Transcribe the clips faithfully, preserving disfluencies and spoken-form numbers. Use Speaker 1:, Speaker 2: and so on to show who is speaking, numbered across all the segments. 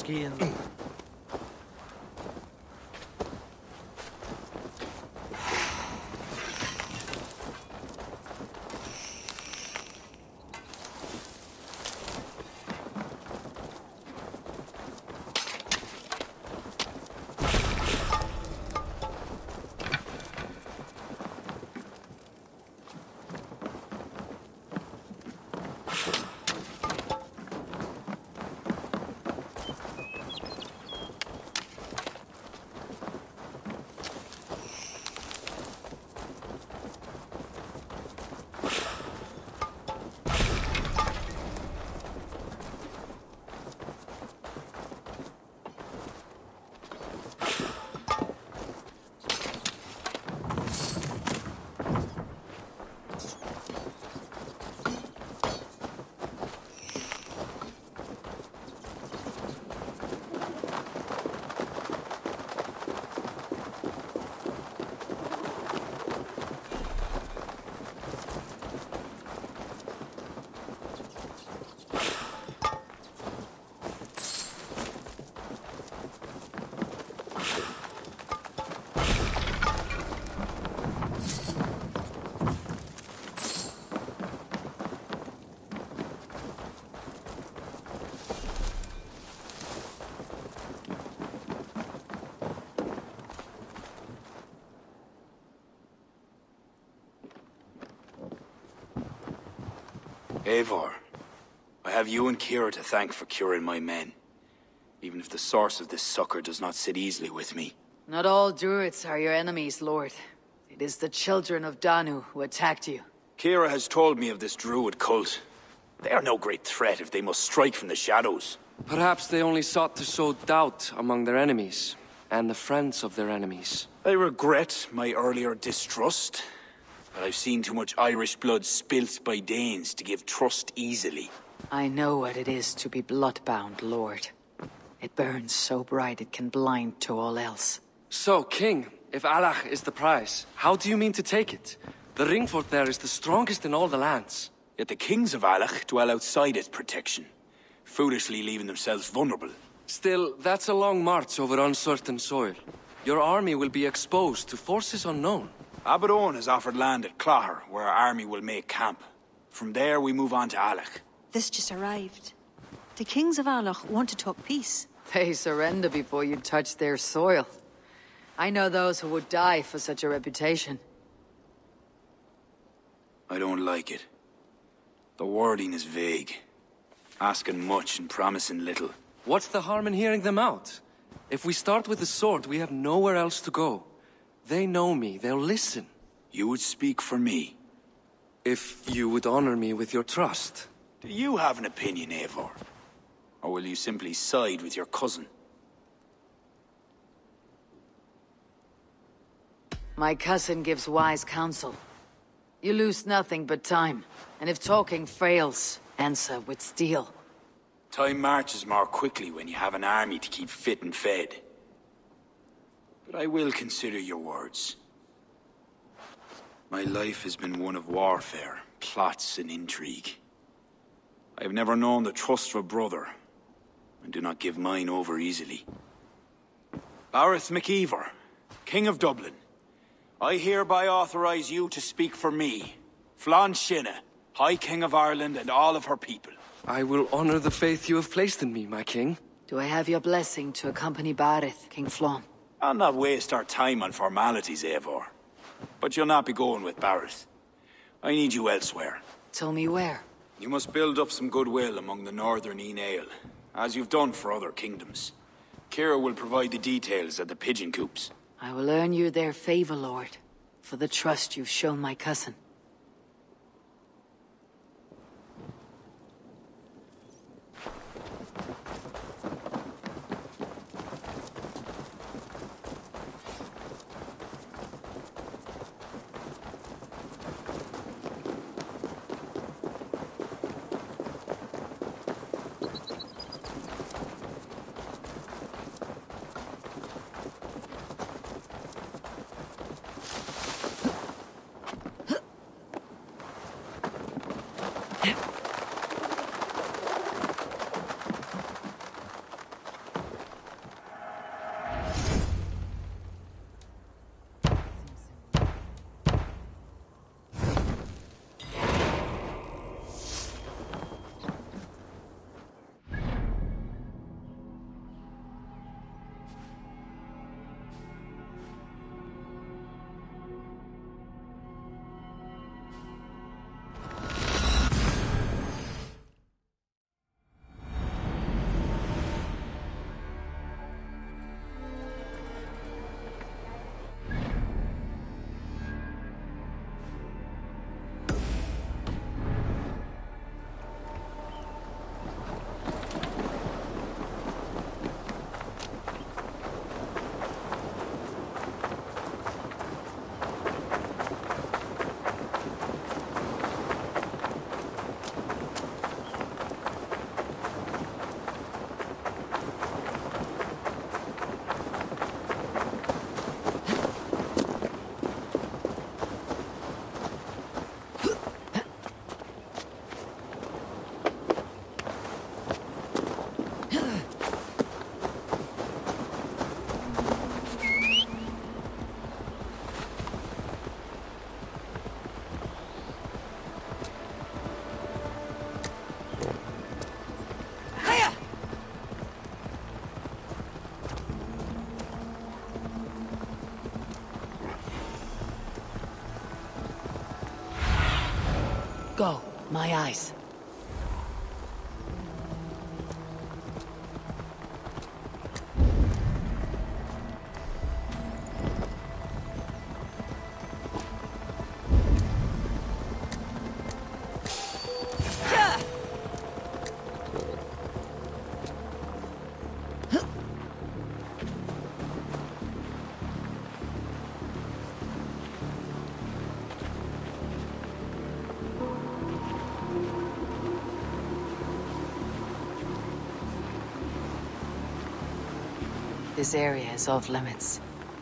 Speaker 1: skiing.
Speaker 2: Eivor, I have you and Kira to thank for curing my men. Even if the source of this succor does not sit easily with me.
Speaker 3: Not all druids are your enemies, Lord. It is the children of Danu who attacked you.
Speaker 2: Kira has told me of this druid cult. They are no great threat if they must strike from the shadows.
Speaker 4: Perhaps they only sought to sow doubt among their enemies, and the friends of their enemies.
Speaker 2: I regret my earlier distrust. But I've seen too much Irish blood spilt by Danes to give trust easily.
Speaker 3: I know what it is to be bloodbound, Lord. It burns so bright it can blind to all else.
Speaker 4: So, King, if Allach is the prize, how do you mean to take it? The ring fort there is the strongest in all the lands.
Speaker 2: Yet the kings of Allach dwell outside its protection, foolishly leaving themselves vulnerable.
Speaker 4: Still, that's a long march over uncertain soil. Your army will be exposed to forces unknown.
Speaker 2: Abaddon has offered land at Claher, where our army will make camp. From there, we move on to Allach.
Speaker 5: This just arrived. The kings of Allach want to talk peace.
Speaker 3: They surrender before you touch their soil. I know those who would die for such a reputation.
Speaker 2: I don't like it. The wording is vague. Asking much and promising little.
Speaker 4: What's the harm in hearing them out? If we start with the sword, we have nowhere else to go. They know me, they'll listen.
Speaker 2: You would speak for me.
Speaker 4: If you would honor me with your trust.
Speaker 2: Do you have an opinion, Eivor? Or will you simply side with your cousin?
Speaker 3: My cousin gives wise counsel. You lose nothing but time, and if talking fails, answer with steel.
Speaker 2: Time marches more quickly when you have an army to keep fit and fed. But I will consider your words. My life has been one of warfare, plots and intrigue. I have never known the trust of a brother, and do not give mine over easily. Bareth MacIvor, King of Dublin, I hereby authorize you to speak for me, Flann Sinna, High King of Ireland and all of her people.
Speaker 4: I will honor the faith you have placed in me, my king.
Speaker 3: Do I have your blessing to accompany Bareth, King Flann?
Speaker 2: I'll not waste our time on formalities, Eivor. But you'll not be going with Bareth. I need you elsewhere.
Speaker 3: Tell me where.
Speaker 2: You must build up some goodwill among the northern Aenale, as you've done for other kingdoms. Kira will provide the details at the pigeon coops.
Speaker 3: I will earn you their favor, Lord, for the trust you've shown my cousin. go. My eyes. This area is off limits.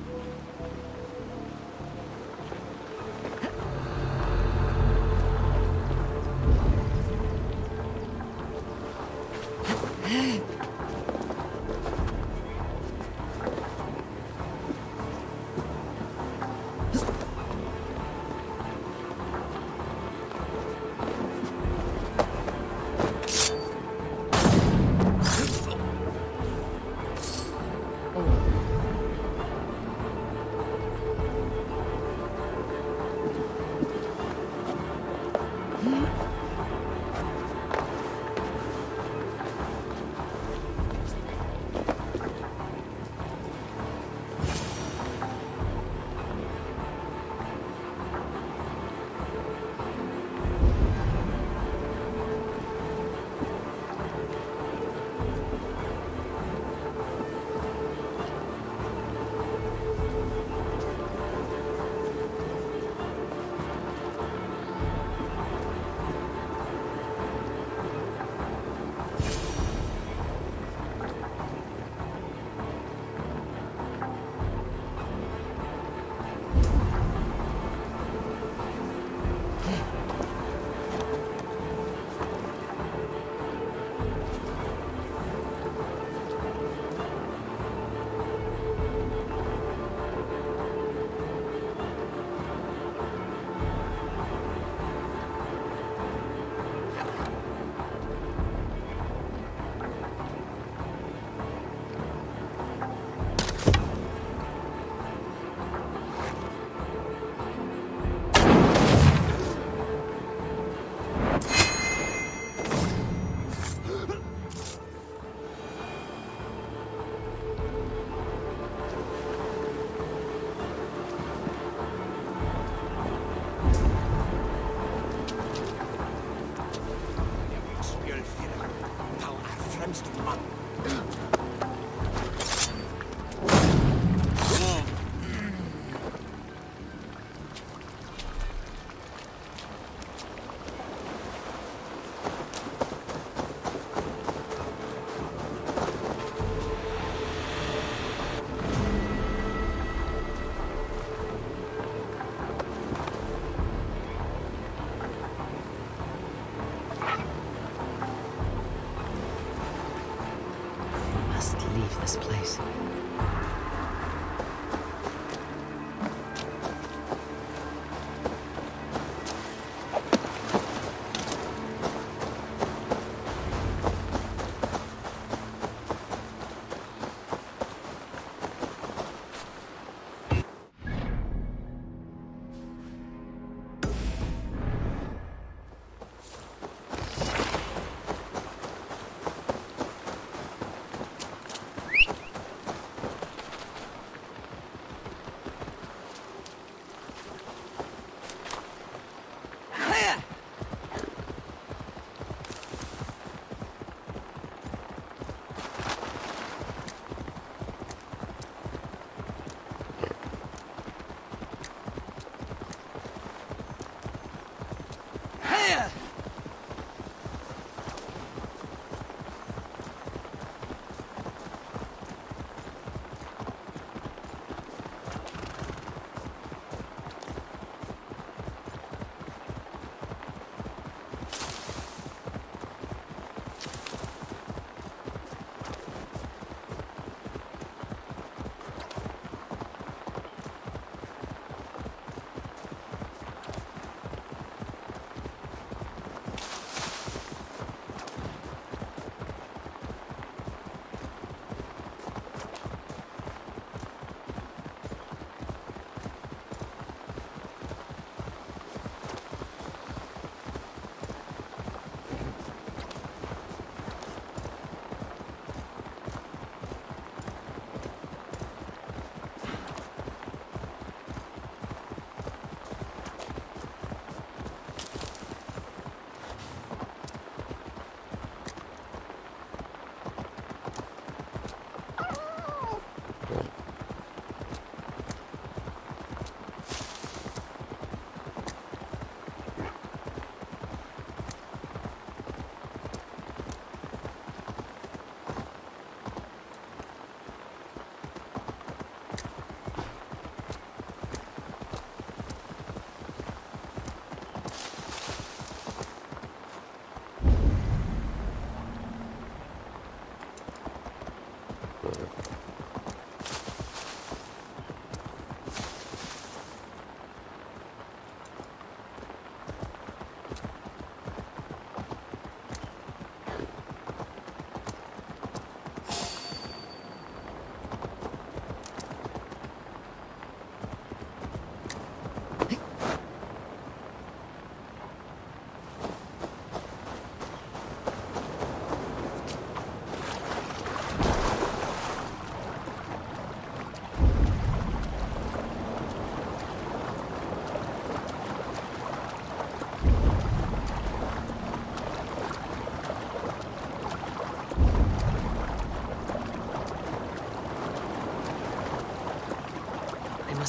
Speaker 3: This place.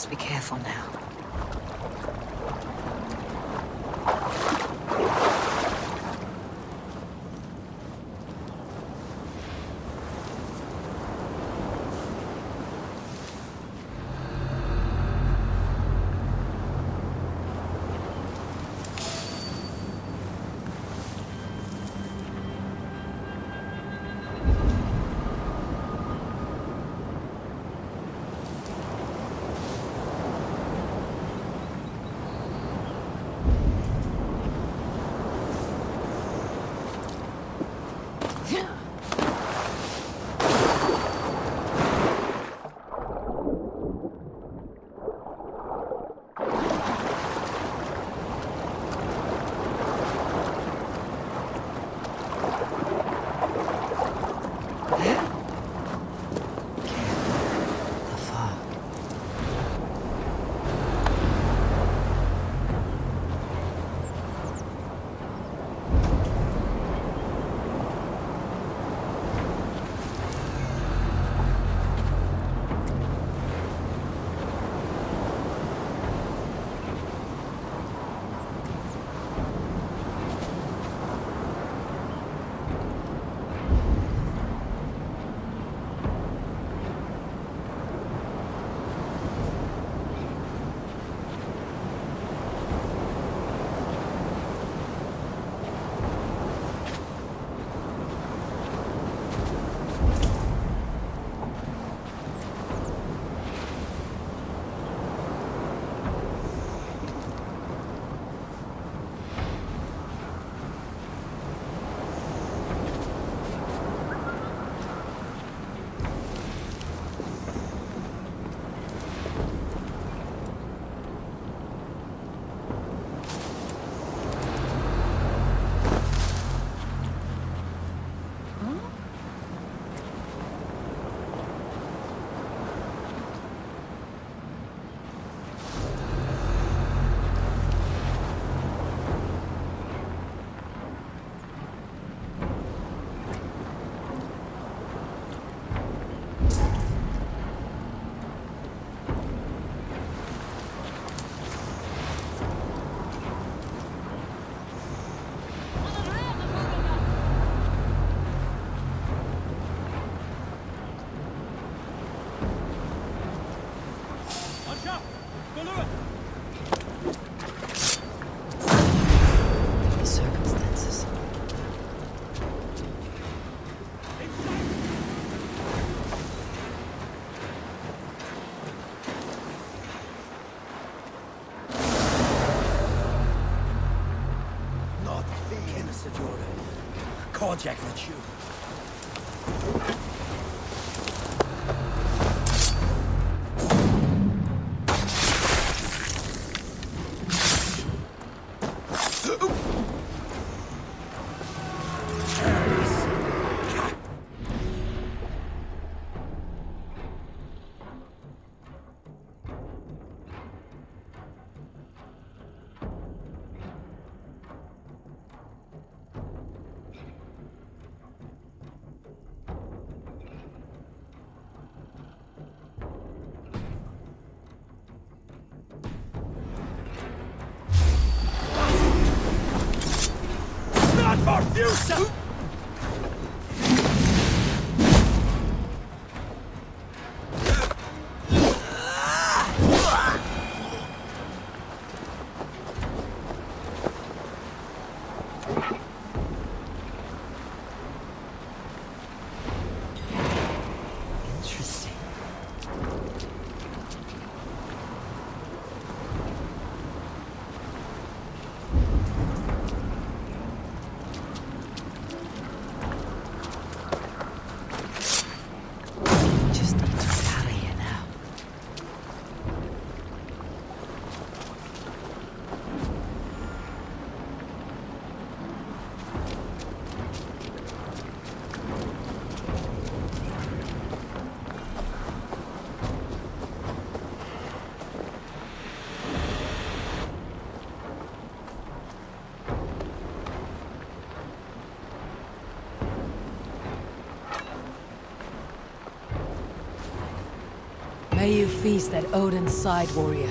Speaker 3: must be careful now.
Speaker 1: Jack the Jew. Barfusa!
Speaker 3: May you feast at Odin's side, warrior.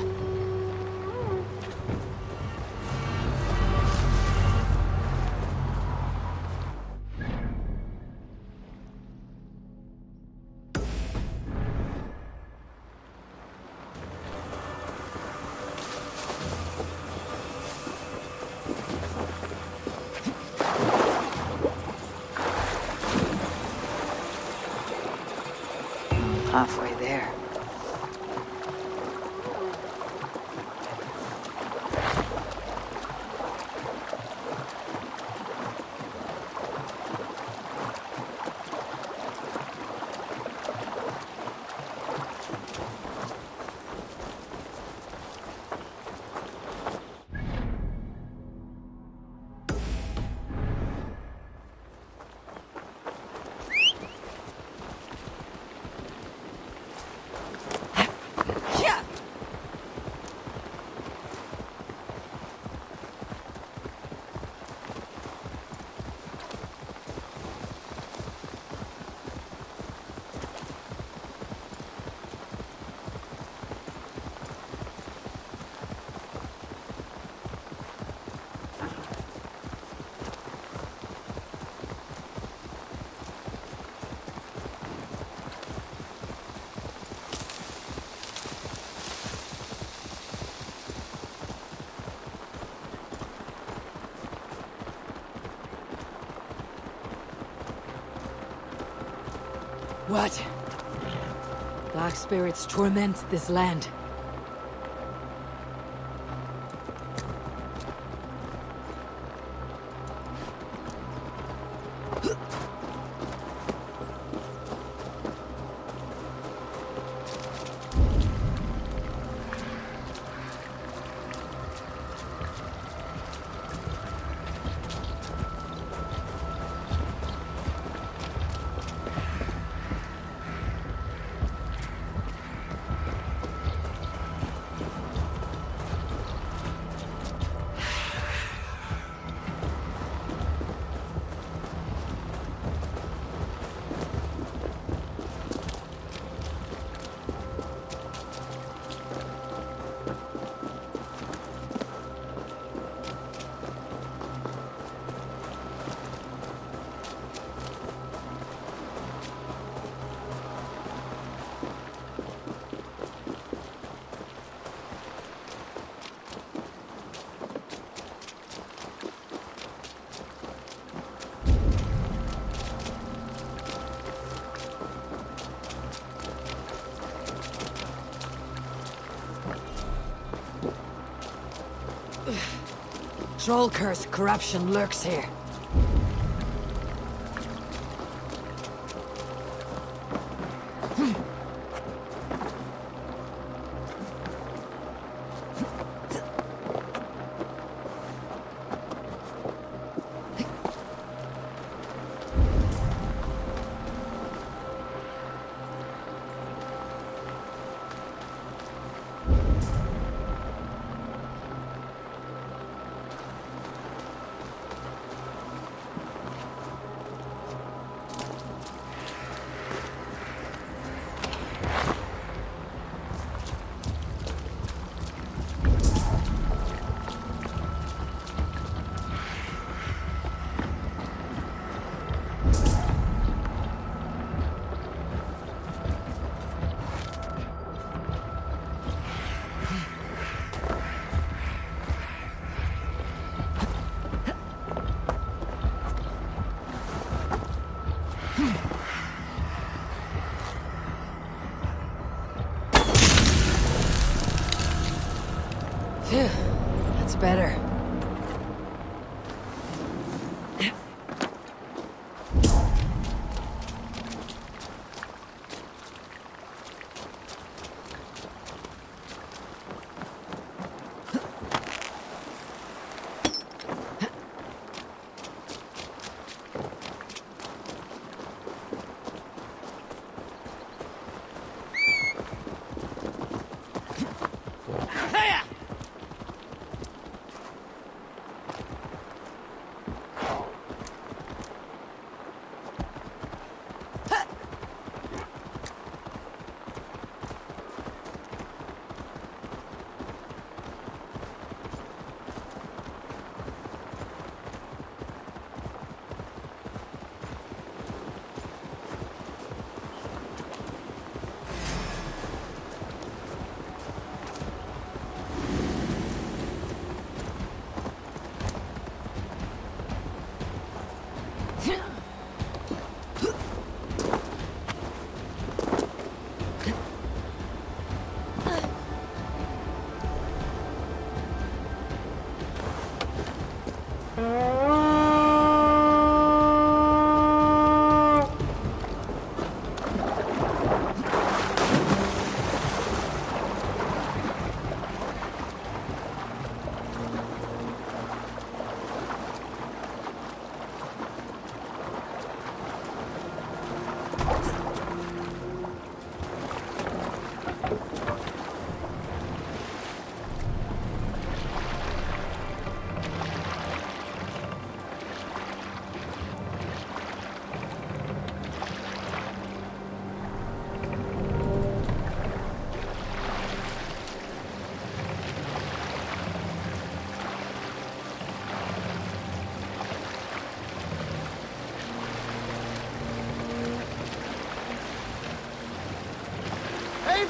Speaker 3: Halfway there. What? Black spirits torment this land. Troll curse corruption lurks here.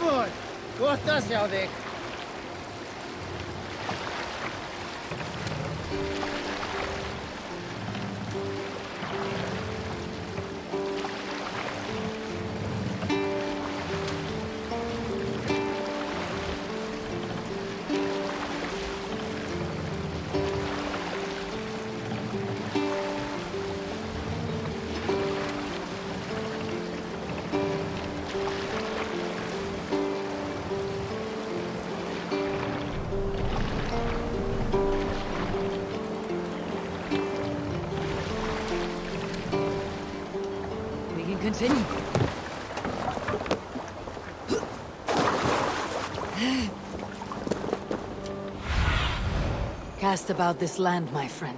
Speaker 6: Ivor! Gott jag dig.
Speaker 3: Continue. Cast about this land, my friend.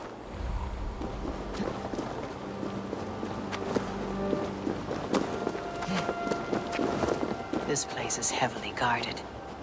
Speaker 3: This place is heavily guarded.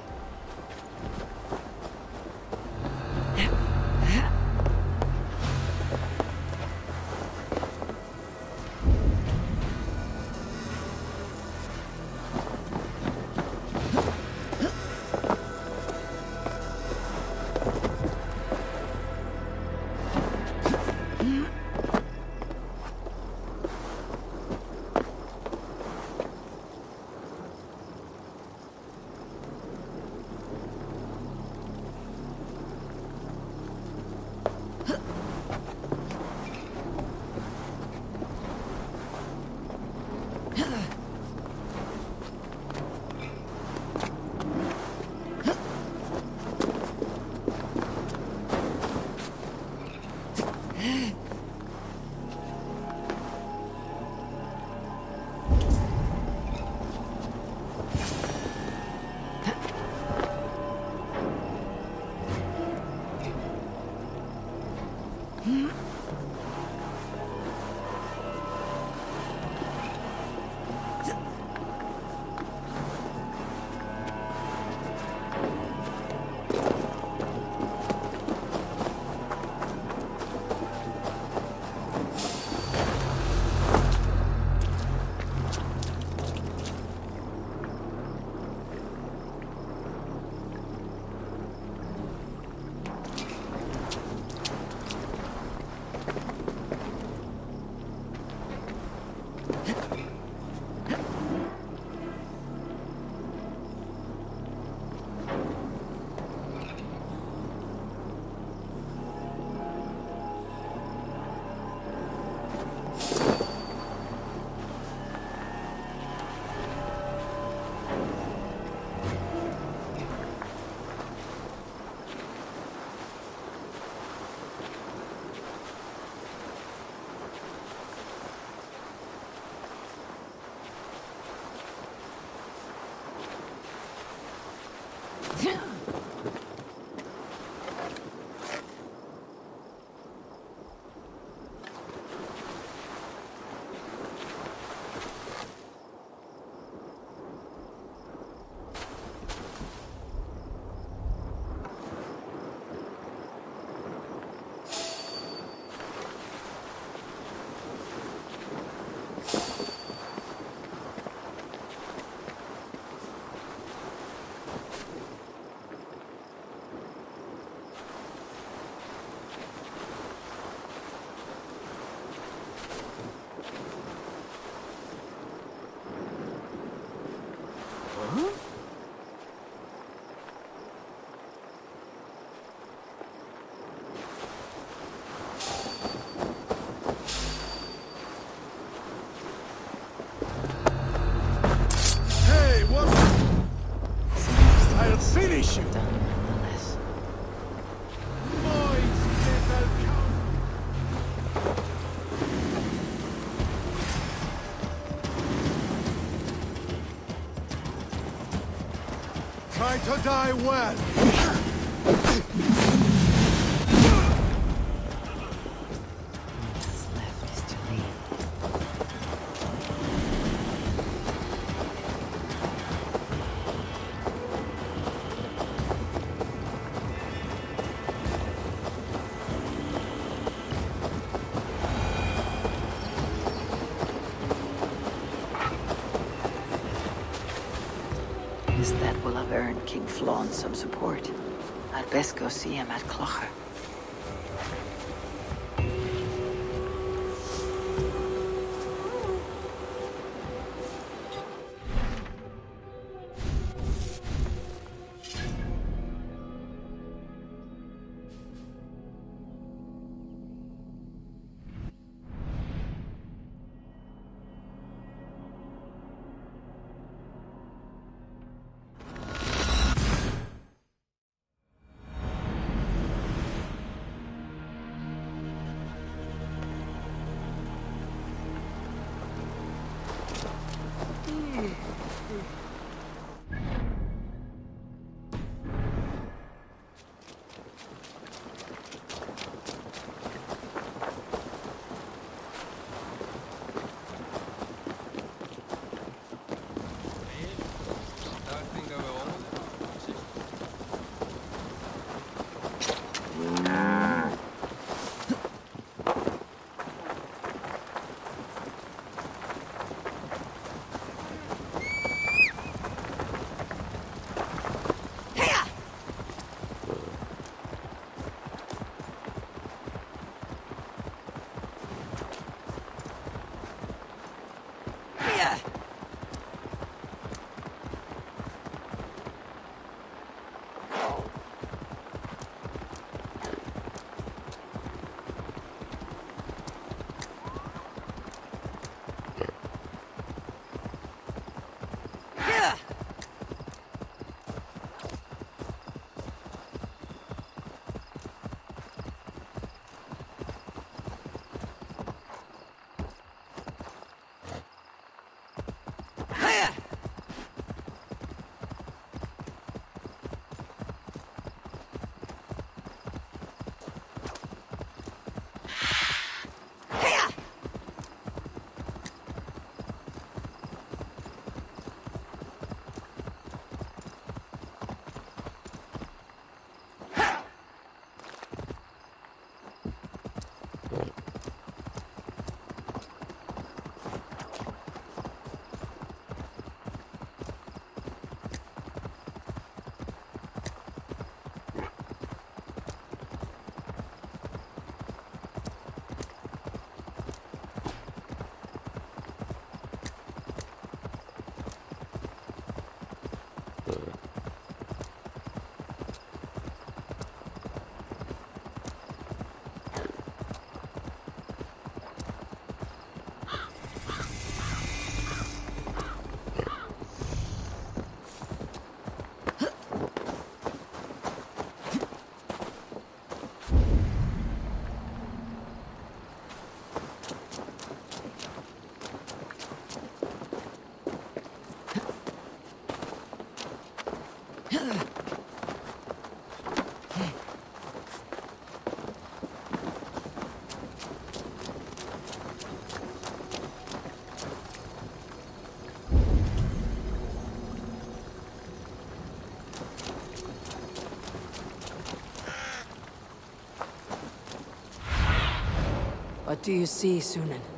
Speaker 1: Finish you! Try to die well!
Speaker 3: will have earned King Flann some support. I'd best go see him at Clocher. What do you see, Sunan?